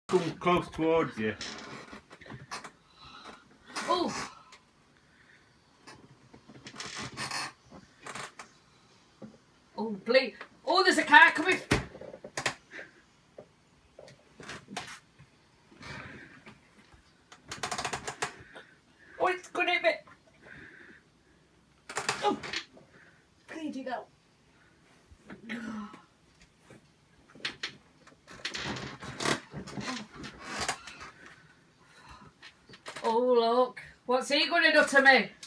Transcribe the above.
Come close towards you. Oh! Oh, bleed. Oh, there's a car coming. Oh, it's going to hit me. Oh, bleeding out. Oh, look. What's he going to do to me?